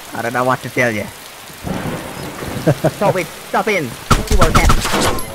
I don't know what to tell you. Stop it! Stop in! You were cat!